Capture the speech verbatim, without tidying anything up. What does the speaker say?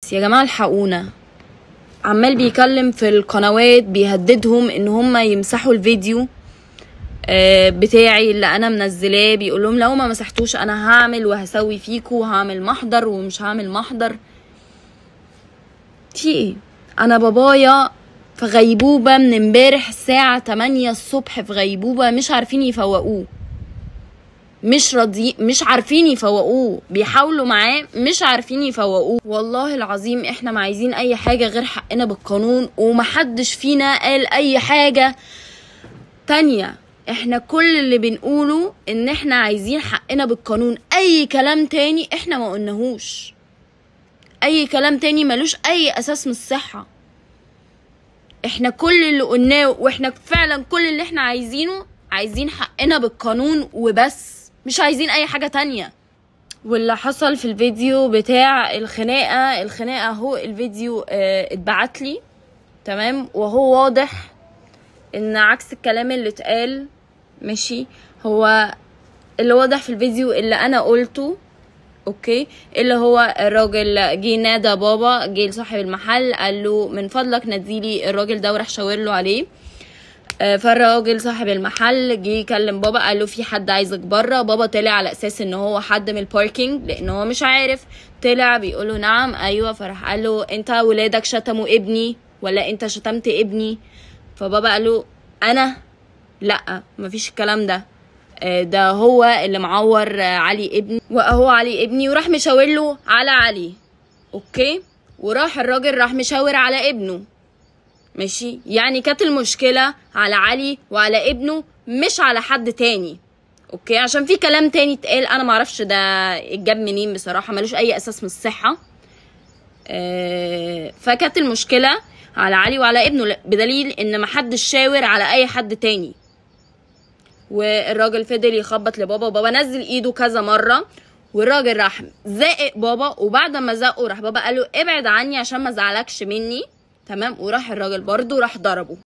يا جماعه الحقونا، عمال بيكلم في القنوات بيهددهم ان هم يمسحوا الفيديو بتاعي اللي انا منزلاه، بيقول لهم لو ما مسحتوش انا هعمل وهسوي فيكوا وهعمل محضر ومش هعمل محضر. في ايه؟ انا بابايا في غيبوبه من امبارح الساعه تمانية الصبح، في غيبوبه مش عارفين يفوقوه، مش راضيين، مش عارفين يفوقوه، بيحاولوا معاه مش عارفين يفوقوه. والله العظيم احنا ما عايزين اي حاجه غير حقنا بالقانون، ومحدش فينا قال اي حاجه تانية. احنا كل اللي بنقوله ان احنا عايزين حقنا بالقانون، اي كلام تاني احنا ما قلناهوش، اي كلام تاني ملوش اي اساس من الصحة. احنا كل اللي قلناه واحنا فعلا كل اللي احنا عايزينه عايزين حقنا بالقانون وبس، مش عايزين اي حاجة تانية. واللي حصل في الفيديو بتاع الخناقة الخناقة اهو الفيديو اه اتبعت لي تمام، وهو واضح ان عكس الكلام اللي اتقال. ماشي، هو اللي واضح في الفيديو اللي انا قلته اوكي، اللي هو الراجل جه نادى بابا، جه لصاحب المحل قال له من فضلك ناديلي الراجل ده، وراح شاور له عليه. فالراجل صاحب المحل جه يكلم بابا قال له في حد عايزك بره. بابا طلع على اساس ان هو حد من الباركينج لان هو مش عارف، طلع بيقول له نعم ايوه. فراح قال له انت ولادك شتموا ابني ولا انت شتمت ابني؟ فبابا قال له انا لا، مفيش الكلام ده، ده هو اللي معور علي ابني، واهو علي ابني. وراح مشاور له على علي اوكي، وراح الراجل راح مشاور على ابنه. ماشي، يعني كانت المشكله على علي وعلى ابنه مش على حد تاني اوكي، عشان في كلام تاني اتقال انا معرفش ده اتجاب منين بصراحه، ملوش اي اساس من الصحه. أه فكانت المشكله على علي وعلى ابنه، بدليل ان محدش شاور على اي حد تاني. والراجل فضل يخبط لبابا، وبابا نزل ايده كذا مره، والراجل راح زائق بابا، وبعد ما زقه راح بابا قال له ابعد عني عشان ما زعلكش مني تمام، وراح الراجل برضو راح ضربه.